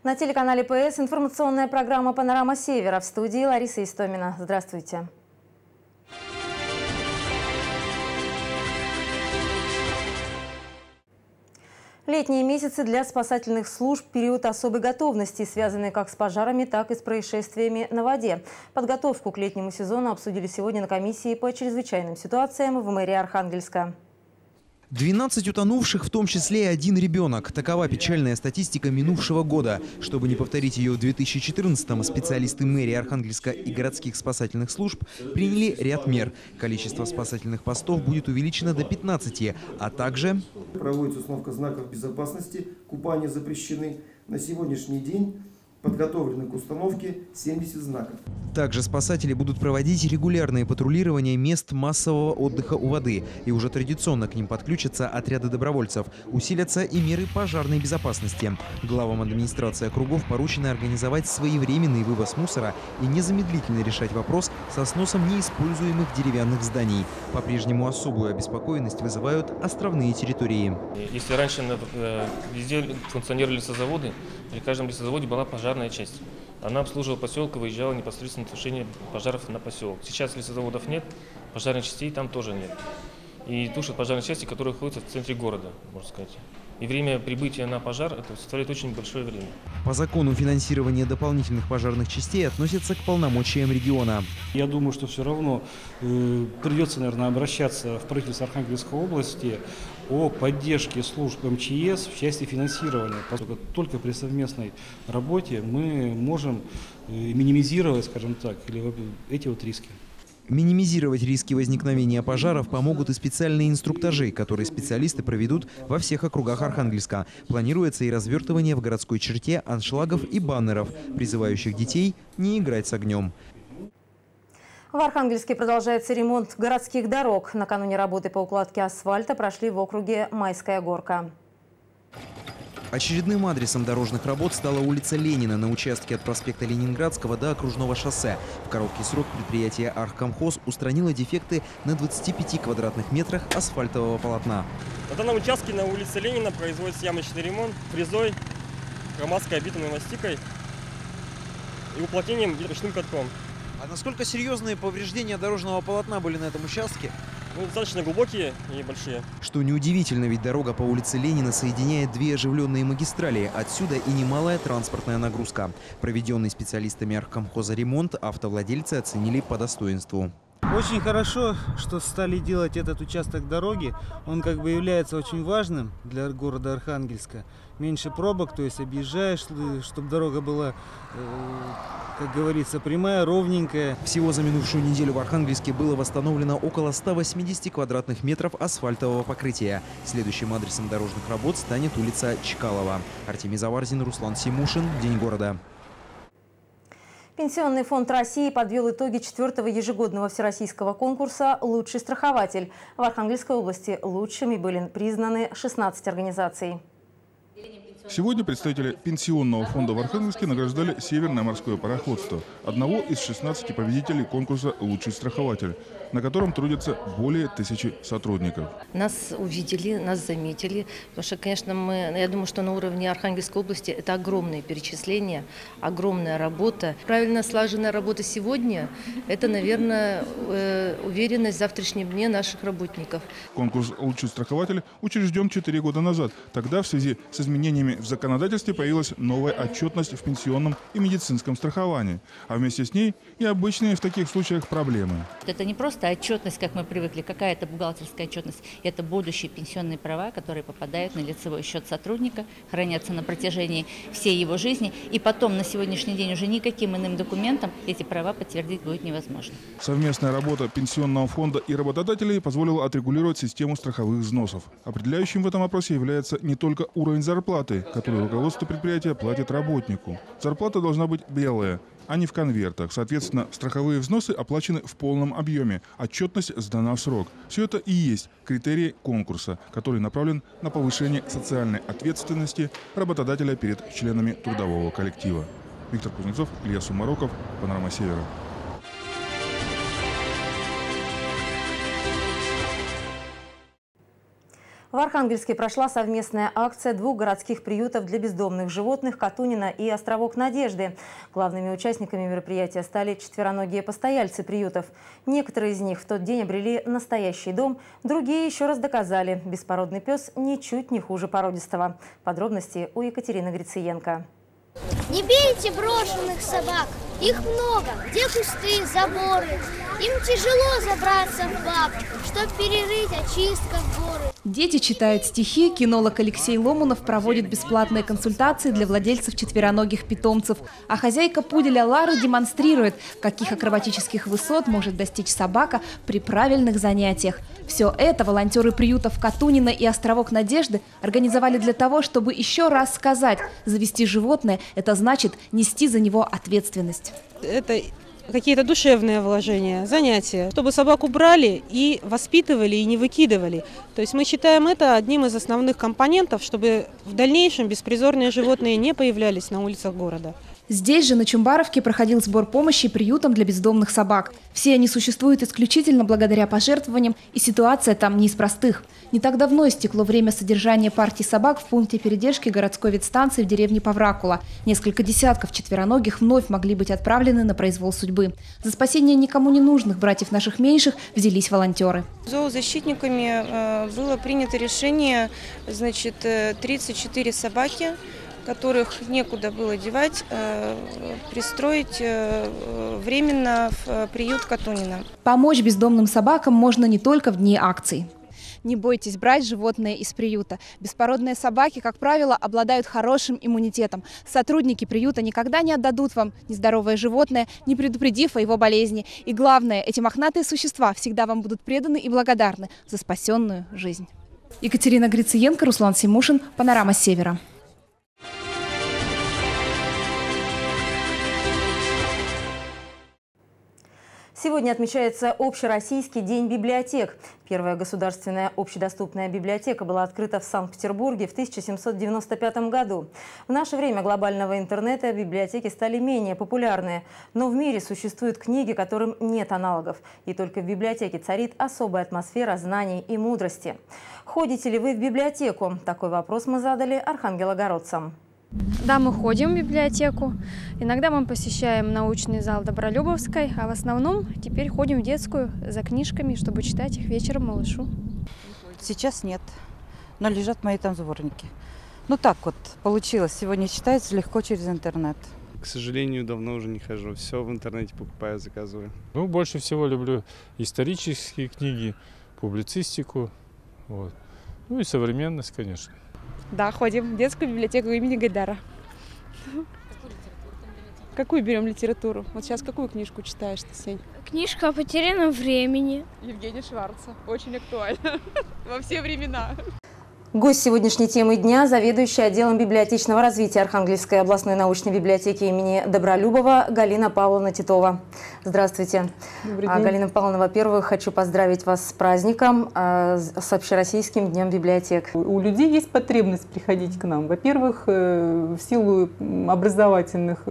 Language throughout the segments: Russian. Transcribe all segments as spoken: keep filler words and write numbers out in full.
На телеканале ПС информационная программа «Панорама Севера». В студии Лариса Истомина. Здравствуйте. Летние месяцы для спасательных служб – период особой готовности, связанный как с пожарами, так и с происшествиями на воде. Подготовку к летнему сезону обсудили сегодня на комиссии по чрезвычайным ситуациям в мэрии Архангельска. двенадцать утонувших, в том числе и один ребенок. Такова печальная статистика минувшего года. Чтобы не повторить ее в две тысячи четырнадцатом, специалисты мэрии Архангельска и городских спасательных служб приняли ряд мер. Количество спасательных постов будет увеличено до пятнадцати, а также... Проводится установка знаков безопасности, купания запрещены. На сегодняшний день подготовлены к установке семьдесят знаков. Также спасатели будут проводить регулярные патрулирования мест массового отдыха у воды. И уже традиционно к ним подключатся отряды добровольцев. Усилятся и меры пожарной безопасности. Главам администрации округов поручено организовать своевременный вывоз мусора и незамедлительно решать вопрос со сносом неиспользуемых деревянных зданий. По-прежнему особую обеспокоенность вызывают островные территории. Если раньше везде функционировали лесозаводы, при каждом лесозаводе была пожарная часть. Она обслуживала поселок и выезжала непосредственно на тушение пожаров на поселок. Сейчас лесозаводов нет, пожарных частей там тоже нет. И тушат пожарные части, которые находятся в центре города, можно сказать. И время прибытия на пожар это составляет очень большое время. По закону финансирование дополнительных пожарных частей относится к полномочиям региона. Я думаю, что все равно э, придется, наверное, обращаться в правительство Архангельской области о поддержке служб эм че эс в части финансирования. Поскольку только при совместной работе мы можем э, минимизировать, скажем так, или эти вот риски. Минимизировать риски возникновения пожаров помогут и специальные инструктажи, которые специалисты проведут во всех округах Архангельска. Планируется и развертывание в городской черте аншлагов и баннеров, призывающих детей не играть с огнем. В Архангельске продолжается ремонт городских дорог. Накануне работы по укладке асфальта прошли в округе Майская горка. Очередным адресом дорожных работ стала улица Ленина на участке от проспекта Ленинградского до Окружного шоссе. В короткий срок предприятие «Архкомхоз» устранило дефекты на двадцати пяти квадратных метрах асфальтового полотна. На данном участке на улице Ленина производится ямочный ремонт фрезой, громадской битумной мастикой и уплотнением ручным катком. А насколько серьезные повреждения дорожного полотна были на этом участке? Ну, достаточно глубокие и большие. Что неудивительно, ведь дорога по улице Ленина соединяет две оживленные магистрали. Отсюда и немалая транспортная нагрузка. Проведенный специалистами Архкомхоза ремонт автовладельцы оценили по достоинству. Очень хорошо, что стали делать этот участок дороги. Он как бы является очень важным для города Архангельска. Меньше пробок, то есть объезжаешь, чтобы дорога была, как говорится, прямая, ровненькая. Всего за минувшую неделю в Архангельске было восстановлено около ста восьмидесяти квадратных метров асфальтового покрытия. Следующим адресом дорожных работ станет улица Чкалова. Артемий Заварзин, Руслан Симушин. День города. Пенсионный фонд России подвел итоги четвертого ежегодного всероссийского конкурса «Лучший страхователь». В Архангельской области лучшими были признаны шестнадцать организаций. Сегодня представители Пенсионного фонда в Архангельске награждали Северное морское пароходство, одного из шестнадцати победителей конкурса «Лучший страхователь», на котором трудятся более тысячи сотрудников. Нас увидели, нас заметили, потому что, конечно, мы, я думаю, что на уровне Архангельской области это огромные перечисления, огромная работа. Правильно слаженная работа сегодня – это, наверное, уверенность в завтрашнем дне наших работников. Конкурс «Лучший страхователь» учрежден четыре года назад. Тогда в связи с изменениями в законодательстве появилась новая отчетность в пенсионном и медицинском страховании, а вместе с ней и обычные в таких случаях проблемы. Это не просто отчетность, как мы привыкли, какая-то бухгалтерская отчетность. Это будущие пенсионные права, которые попадают на лицевой счет сотрудника, хранятся на протяжении всей его жизни, и потом на сегодняшний день уже никаким иным документом эти права подтвердить будет невозможно. Совместная работа Пенсионного фонда и работодателей позволила отрегулировать систему страховых взносов. Определяющим в этом вопросе является не только уровень зарплаты, который руководство предприятия платит работнику. Зарплата должна быть белая, а не в конвертах. Соответственно, страховые взносы оплачены в полном объеме. Отчетность сдана в срок. Все это и есть критерий конкурса, который направлен на повышение социальной ответственности работодателя перед членами трудового коллектива. Виктор Кузнецов, Илья Сумароков, «Панорама Севера». В Архангельске прошла совместная акция двух городских приютов для бездомных животных «Катунина» и «Островок Надежды». Главными участниками мероприятия стали четвероногие постояльцы приютов. Некоторые из них в тот день обрели настоящий дом, другие еще раз доказали – беспородный пес ничуть не хуже породистого. Подробности у Екатерины Грициенко. Не бейте брошенных собак, их много, где кусты, заборы. Им тяжело забраться в бак, чтоб перерыть очистка в горы. Дети читают стихи, кинолог Алексей Ломунов проводит бесплатные консультации для владельцев четвероногих питомцев. А хозяйка пуделя Лара демонстрирует, каких акробатических высот может достичь собака при правильных занятиях. Все это волонтеры приютов «Катунина» и «Островок Надежды» организовали для того, чтобы еще раз сказать: завести животное – это значит нести за него ответственность. Это какие-то душевные вложения, занятия, чтобы собаку брали и воспитывали, и не выкидывали. То есть мы считаем это одним из основных компонентов, чтобы в дальнейшем беспризорные животные не появлялись на улицах города. Здесь же, на Чумбаровке, проходил сбор помощи приютам для бездомных собак. Все они существуют исключительно благодаря пожертвованиям, и ситуация там не из простых. Не так давно истекло время содержания партий собак в пункте передержки городской ветстанции в деревне Павракула. Несколько десятков четвероногих вновь могли быть отправлены на произвол судьбы. За спасение никому не нужных братьев наших меньших взялись волонтеры. Зоозащитниками было принято решение, значит, тридцать четыре собаки, которых некуда было девать, пристроить временно в приют «Катунина». Помочь бездомным собакам можно не только в дни акций. Не бойтесь брать животное из приюта. Беспородные собаки, как правило, обладают хорошим иммунитетом. Сотрудники приюта никогда не отдадут вам нездоровое животное, не предупредив о его болезни. И главное, эти мохнатые существа всегда вам будут преданы и благодарны за спасенную жизнь. Екатерина Грициенко, Руслан Симушин, «Панорама Севера». Сегодня отмечается Общероссийский день библиотек. Первая государственная общедоступная библиотека была открыта в Санкт-Петербурге в тысяча семьсот девяносто пятом году. В наше время глобального интернета библиотеки стали менее популярны. Но в мире существуют книги, которым нет аналогов. И только в библиотеке царит особая атмосфера знаний и мудрости. Ходите ли вы в библиотеку? Такой вопрос мы задали архангелогородцам. Да, мы ходим в библиотеку. Иногда мы посещаем научный зал Добролюбовской, а в основном теперь ходим в детскую за книжками, чтобы читать их вечером малышу. Сейчас нет, но лежат мои там сборники. Ну так вот получилось. Сегодня читается легко через интернет. К сожалению, давно уже не хожу. Все в интернете покупаю, заказываю. Ну, больше всего люблю исторические книги, публицистику, вот. Ну и современность, конечно. Да, ходим в детскую библиотеку имени Гайдара. Какую берем литературу? Вот сейчас какую книжку читаешь ты, Сень? Книжка о потерянном времени. Евгения Шварца. Очень актуально во все времена. Гость сегодняшней темы дня – заведующая отделом библиотечного развития Архангельской областной научной библиотеки имени Добролюбова Галина Павловна Титова. Здравствуйте. Добрый день. Галина Павловна, во-первых, хочу поздравить вас с праздником, с Общероссийским днем библиотек. У людей есть потребность приходить к нам. Во-первых, в силу образовательных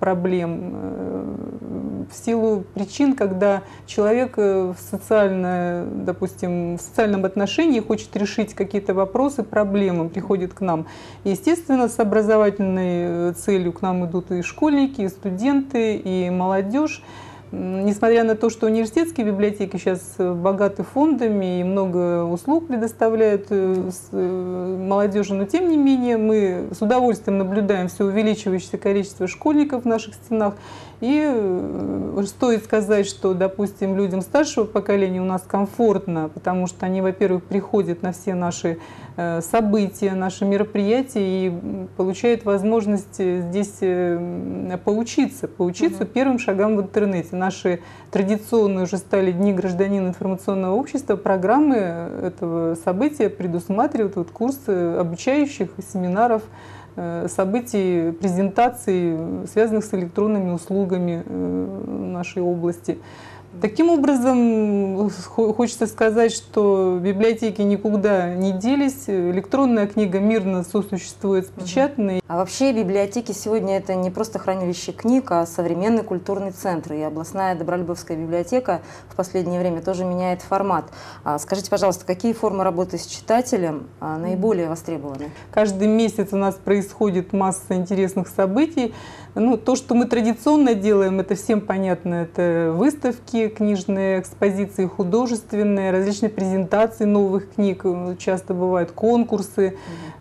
проблем, в силу причин, когда человек в, социально, допустим, в социальном отношении хочет решить какие-то вопросы, проблемы, приходят к нам. Естественно, с образовательной целью к нам идут и школьники, и студенты, и молодежь. Несмотря на то, что университетские библиотеки сейчас богаты фондами и много услуг предоставляют молодежи, но тем не менее мы с удовольствием наблюдаем все увеличивающееся количество школьников в наших стенах. И стоит сказать, что, допустим, людям старшего поколения у нас комфортно, потому что они, во-первых, приходят на все наши события, наши мероприятия и получают возможность здесь поучиться, поучиться угу. первым шагам в интернете. Наши традиционные уже стали Дни гражданина информационного общества, программы этого события предусматривают вот курсы обучающих семинаров, событий, презентаций, связанных с электронными услугами нашей области. Таким образом, хочется сказать, что библиотеки никуда не делись, электронная книга мирно сосуществует с печатной. А вообще библиотеки сегодня это не просто хранилище книг, а современный культурный центр. И областная Добролюбовская библиотека в последнее время тоже меняет формат. А скажите, пожалуйста, какие формы работы с читателем наиболее востребованы? Каждый месяц у нас происходит масса интересных событий. Ну, то, что мы традиционно делаем, это всем понятно. Это выставки, книжные экспозиции художественные, различные презентации новых книг. Часто бывают конкурсы,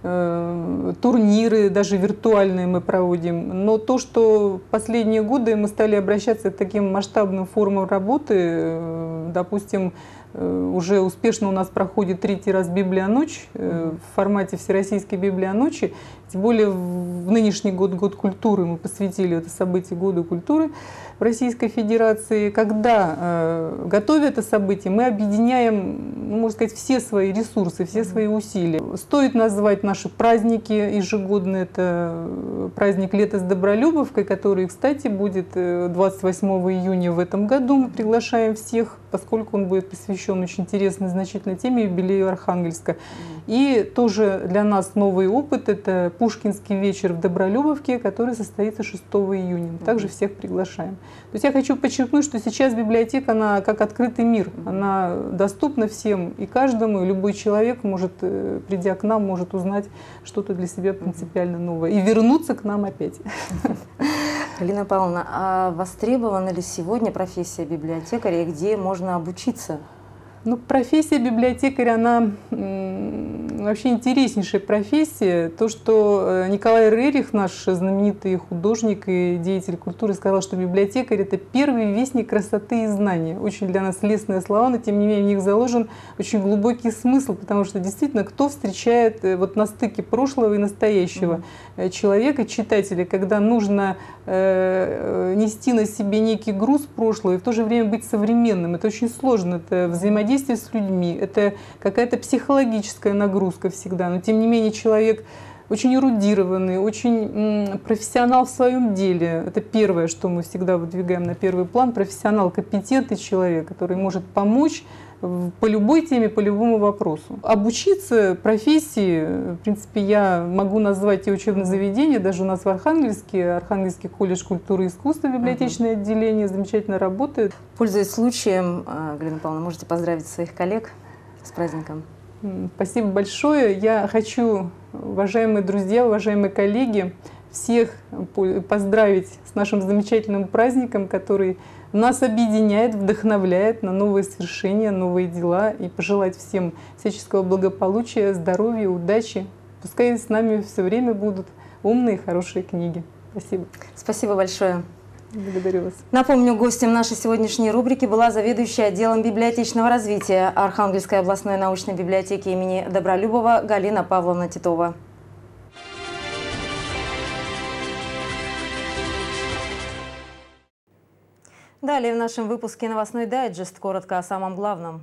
э, турниры, даже виртуальные мы проводим. Но то, что в последние годы мы стали обращаться к таким масштабным формам работы, э, допустим, уже успешно у нас проходит третий раз Библионочь в формате Всероссийской Библионочи. Тем более в нынешний год, год культуры, мы посвятили это событие Году культуры в Российской Федерации. Когда э, готовя это событие, мы объединяем, ну, можно сказать, все свои ресурсы, все свои усилия. Стоит назвать наши праздники ежегодные. Это праздник «Лето с Добролюбовкой», который, кстати, будет двадцать восьмого июня в этом году. Мы приглашаем всех, поскольку он будет посвящен очень интересной, значительной теме юбилею Архангельска. И тоже для нас новый опыт – это Пушкинский вечер в Добролюбовке, который состоится шестого июня. Мы также всех приглашаем. То есть я хочу подчеркнуть, что сейчас библиотека, она как открытый мир, она доступна всем и каждому, и любой человек может, придя к нам, может узнать что-то для себя принципиально новое и вернуться к нам опять. Галина Павловна, а востребована ли сегодня профессия библиотекаря и где можно обучиться? Ну, профессия библиотекаря, она вообще интереснейшая профессия. То, что Николай Рерих, наш знаменитый художник и деятель культуры, сказал, что библиотекарь – это первый вестник красоты и знания. Очень для нас лестные слова, но тем не менее в них заложен очень глубокий смысл, потому что действительно, кто встречает вот на стыке прошлого и настоящего mm-hmm. человека, читателя, когда нужно э, нести на себе некий груз прошлого и в то же время быть современным. Это очень сложно, это взаимодействие Действие с людьми, это какая-то психологическая нагрузка всегда, но тем не менее человек очень эрудированный, очень профессионал в своем деле. Это первое, что мы всегда выдвигаем на первый план. Профессионал, компетентный человек, который может помочь по любой теме, по любому вопросу. Обучиться профессии, в принципе, я могу назвать те учебные заведения, даже у нас в Архангельске, Архангельский колледж культуры и искусства, библиотечное uh-huh. отделение замечательно работает. Пользуясь случаем, Галина Павловна, можете поздравить своих коллег с праздником. Спасибо большое. Я хочу, уважаемые друзья, уважаемые коллеги, всех поздравить с нашим замечательным праздником, который нас объединяет, вдохновляет на новые свершения, новые дела, и пожелать всем всяческого благополучия, здоровья, удачи. Пускай с нами все время будут умные и хорошие книги. Спасибо. Спасибо большое. Благодарю вас. Напомню, гостем нашей сегодняшней рубрики была заведующая отделом библиотечного развития Архангельской областной научной библиотеки имени Добролюбова Галина Павловна Титова. Далее в нашем выпуске новостной дайджест. Коротко о самом главном.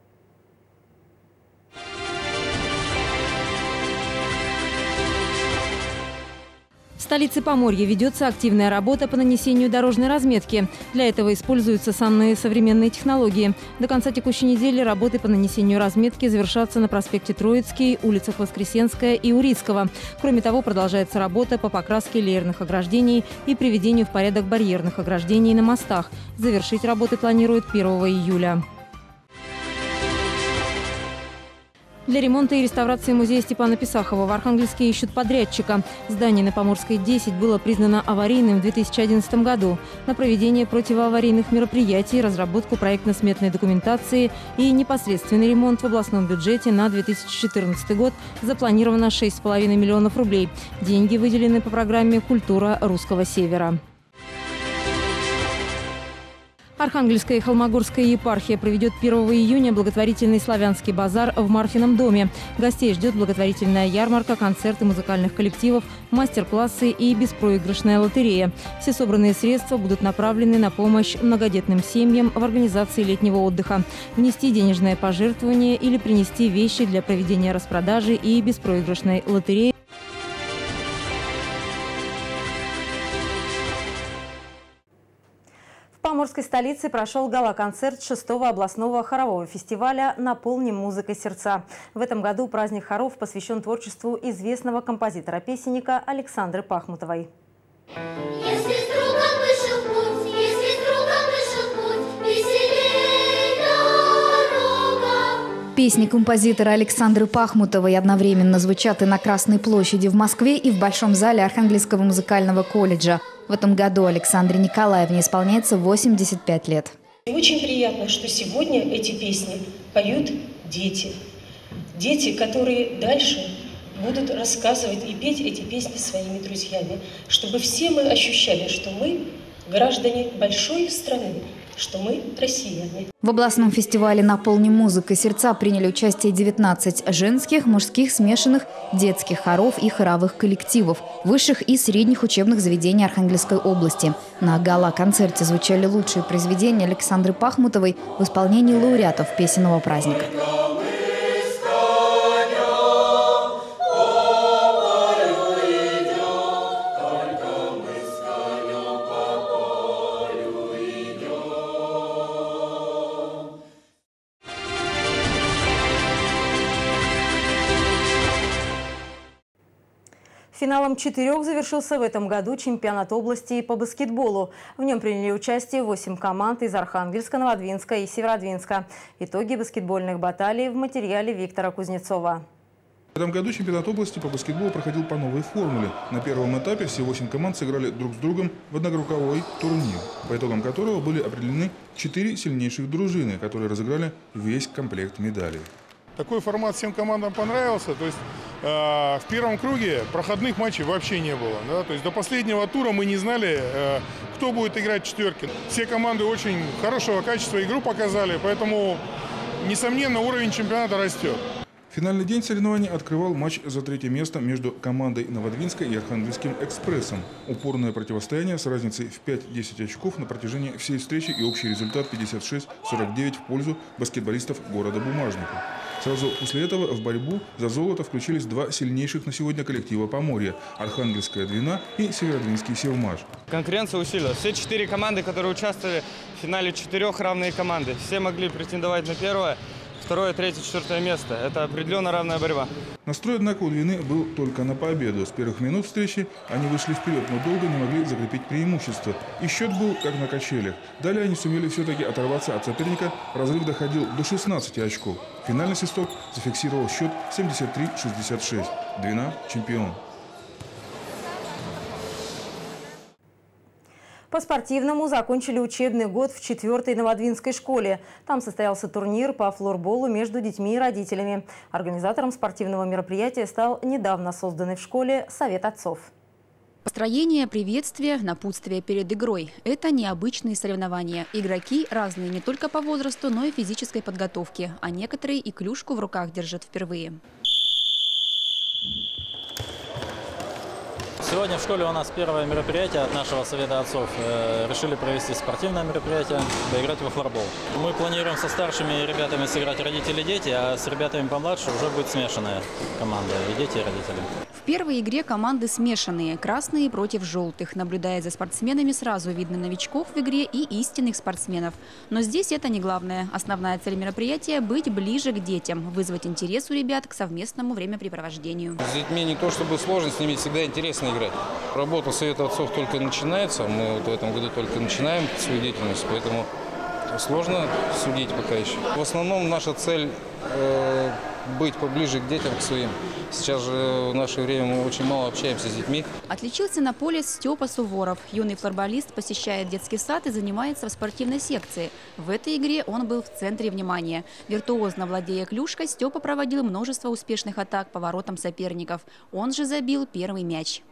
В столице Поморья ведется активная работа по нанесению дорожной разметки. Для этого используются самые современные технологии. До конца текущей недели работы по нанесению разметки завершатся на проспекте Троицкий, улицах Воскресенская и Урицкого. Кроме того, продолжается работа по покраске леерных ограждений и приведению в порядок барьерных ограждений на мостах. Завершить работы планируют первого июля. Для ремонта и реставрации музея Степана Писахова в Архангельске ищут подрядчика. Здание на Поморской, десять было признано аварийным в две тысячи одиннадцатом году. На проведение противоаварийных мероприятий, разработку проектно-сметной документации и непосредственный ремонт в областном бюджете на две тысячи четырнадцатый год запланировано шесть с половиной миллионов рублей. Деньги выделены по программе «Культура русского севера». Архангельская и Холмогорская епархия проведет первого июня благотворительный славянский базар в Марфином доме. Гостей ждет благотворительная ярмарка, концерты музыкальных коллективов, мастер-классы и беспроигрышная лотерея. Все собранные средства будут направлены на помощь многодетным семьям в организации летнего отдыха. Внести денежное пожертвование или принести вещи для проведения распродажи и беспроигрышной лотереи. В Приморской столице прошел гала-концерт шестого областного хорового фестиваля «Наполним музыкой сердца». В этом году праздник хоров посвящен творчеству известного композитора-песенника Александры Пахмутовой. Если с другом вышел в путь, если с другом вышел в путь, веселей дорога. Песни композитора Александры Пахмутовой одновременно звучат и на Красной площади в Москве, и в Большом зале Архангельского музыкального колледжа. В этом году Александре Николаевне исполняется восемьдесят пять лет. И очень приятно, что сегодня эти песни поют дети. Дети, которые дальше будут рассказывать и петь эти песни своими друзьями, чтобы все мы ощущали, что мы граждане большой страны, что мы россияне. В областном фестивале «Наполним музыкой сердца» приняли участие девятнадцать женских, мужских, смешанных, детских хоров и хоровых коллективов высших и средних учебных заведений Архангельской области. На гала-концерте звучали лучшие произведения Александры Пахмутовой в исполнении лауреатов песенного праздника. Финалом четырех завершился в этом году чемпионат области по баскетболу. В нем приняли участие восемь команд из Архангельска, Новодвинска и Северодвинска. Итоги баскетбольных баталий в материале Виктора Кузнецова. В этом году чемпионат области по баскетболу проходил по новой формуле. На первом этапе все восемь команд сыграли друг с другом в однокруговой турнир, по итогам которого были определены четыре сильнейших дружины, которые разыграли весь комплект медалей. Такой формат всем командам понравился. То есть э, в первом круге проходных матчей вообще не было. Да? То есть до последнего тура мы не знали, э, кто будет играть в четверке. Все команды очень хорошего качества игру показали, поэтому, несомненно, уровень чемпионата растет. Финальный день соревнований открывал матч за третье место между командой Новодвинска и Архангельским экспрессом. Упорное противостояние с разницей в пять-десять очков на протяжении всей встречи и общий результат пятьдесят шесть сорок девять в пользу баскетболистов города Бумажника. Сразу после этого в борьбу за золото включились два сильнейших на сегодня коллектива Поморья – Архангельская Двина и Северодвинский Севмаш. Конкуренция усилилась. Все четыре команды, которые участвовали в финале, четырех равные команды. Все могли претендовать на первое, второе, третье, четвертое место. Это определенно равная борьба. Настрой, однако, у Двины был только на победу. С первых минут встречи они вышли вперед, но долго не могли закрепить преимущество. И счет был как на качелях. Далее они сумели все-таки оторваться от соперника. Разрыв доходил до шестнадцати очков. Финальный свисток зафиксировал счет семьдесят три шестьдесят шесть. Двина – чемпион. По-спортивному закончили учебный год в четвёртой Новодвинской школе. Там состоялся турнир по флорболу между детьми и родителями. Организатором спортивного мероприятия стал недавно созданный в школе Совет отцов. Построение, приветствие, напутствие перед игрой – это необычные соревнования. Игроки разные не только по возрасту, но и физической подготовке, а некоторые и клюшку в руках держат впервые. Сегодня в школе у нас первое мероприятие от нашего Совета отцов. Решили провести спортивное мероприятие, поиграть во флорбол. Мы планируем со старшими ребятами сыграть родители и дети, а с ребятами помладше уже будет смешанная команда, и дети, и родители. В первой игре команды смешанные – красные против желтых. Наблюдая за спортсменами, сразу видно новичков в игре и истинных спортсменов. Но здесь это не главное. Основная цель мероприятия – быть ближе к детям, вызвать интерес у ребят к совместному времяпрепровождению. С детьми не то чтобы сложно, с ними всегда интересно играть. Работа Совета отцов только начинается, мы вот в этом году только начинаем свою деятельность, поэтому сложно судить пока еще. В основном наша цель э, быть поближе к детям, к своим. Сейчас же в наше время мы очень мало общаемся с детьми. Отличился на поле Степа Суворов. Юный флорболист посещает детский сад и занимается в спортивной секции. В этой игре он был в центре внимания. Виртуозно владея клюшкой, Степа проводил множество успешных атак по воротам соперников. Он же забил первый мяч.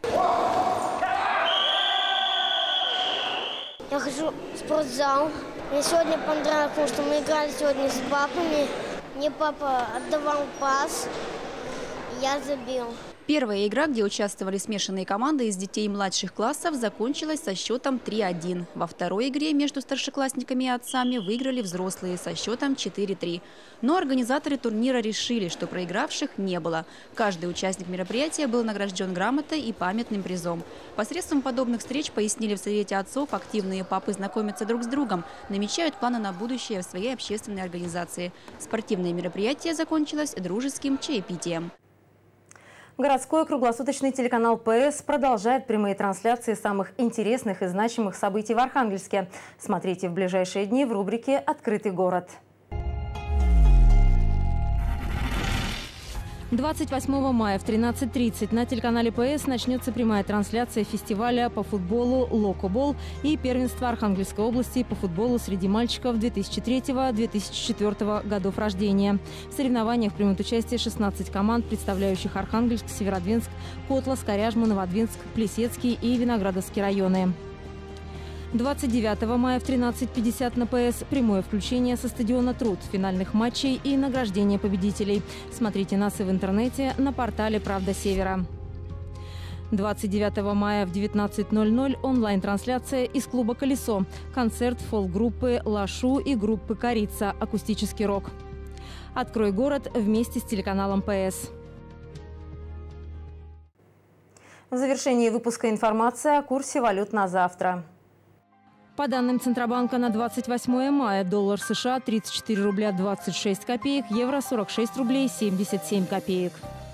Я хожу в спортзал. Мне сегодня понравилось, потому что мы играли сегодня с папами. Мне папа отдавал пас. Я забил. Первая игра, где участвовали смешанные команды из детей младших классов, закончилась со счетом три один. Во второй игре между старшеклассниками и отцами выиграли взрослые со счетом четыре три. Но организаторы турнира решили, что проигравших не было. Каждый участник мероприятия был награжден грамотой и памятным призом. Посредством подобных встреч, пояснили в Совете отцов, активные папы знакомятся друг с другом, намечают планы на будущее в своей общественной организации. Спортивное мероприятие закончилось дружеским чаепитием. Городской круглосуточный телеканал ПС продолжает прямые трансляции самых интересных и значимых событий в Архангельске. Смотрите в ближайшие дни в рубрике «Открытый город». двадцать восьмого мая в тринадцать тридцать на телеканале ПС начнется прямая трансляция фестиваля по футболу «Локобол» и первенства Архангельской области по футболу среди мальчиков две тысячи третьего — две тысячи четвёртого годов рождения. В соревнованиях примут участие шестнадцать команд, представляющих Архангельск, Северодвинск, Котлас, Коряжму, Новодвинск, Плесецкий и Виноградовский районы. двадцать девятого мая в тринадцать пятьдесят на ПС прямое включение со стадиона «Труд», финальных матчей и награждение победителей. Смотрите нас и в интернете на портале «Правда Севера». двадцать девятого мая в девятнадцать ноль ноль онлайн-трансляция из клуба «Колесо». Концерт фолк-группы «Лашу» и группы «Корица», акустический рок. «Открой город» вместе с телеканалом ПС. В завершении выпуска информация о курсе валют на завтра. По данным Центробанка на двадцать восьмое мая доллар США тридцать четыре рубля двадцать шесть копеек, евро сорок шесть рублей семьдесят семь копеек.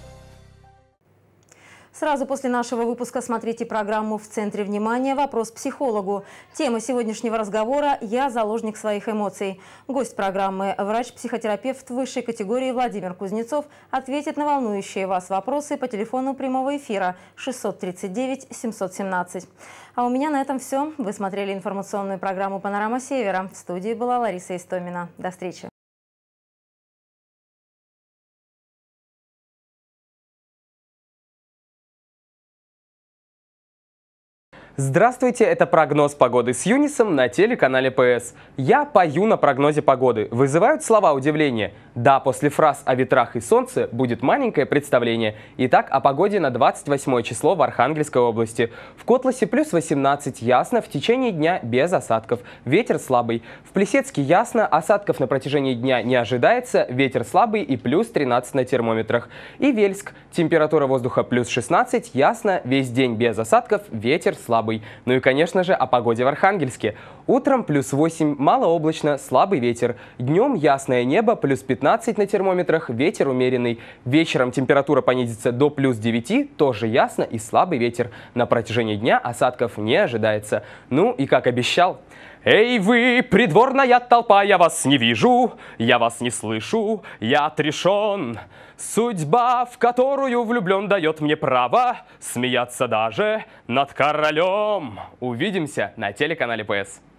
Сразу после нашего выпуска смотрите программу «В центре внимания. Вопрос психологу». Тема сегодняшнего разговора – «Я заложник своих эмоций». Гость программы – врач-психотерапевт высшей категории Владимир Кузнецов ответит на волнующие вас вопросы по телефону прямого эфира шестьсот тридцать девять семьсот семнадцать. А у меня на этом все. Вы смотрели информационную программу «Панорама Севера». В студии была Лариса Истомина. До встречи. Здравствуйте, это прогноз погоды с Юнисом на телеканале ПС. Я пою на прогнозе погоды. Вызывают слова удивления? Да, после фраз о ветрах и солнце будет маленькое представление. Итак, о погоде на двадцать восьмое число в Архангельской области. В Котласе плюс восемнадцать, ясно, в течение дня без осадков. Ветер слабый. В Плесецке ясно, осадков на протяжении дня не ожидается, ветер слабый и плюс тринадцать на термометрах. И Вельск. Температура воздуха плюс шестнадцать, ясно, весь день без осадков, ветер слабый. Ну и, конечно же, о погоде в Архангельске. Утром плюс восемь, малооблачно, слабый ветер. Днем ясное небо, плюс пятнадцать на термометрах, ветер умеренный. Вечером температура понизится до плюс девяти, тоже ясно и слабый ветер. На протяжении дня осадков не ожидается. Ну и как обещал... Эй вы, придворная толпа, я вас не вижу, я вас не слышу, я отрешен. Судьба, в которую влюблен, дает мне право смеяться даже над королем. Увидимся на телеканале ПС.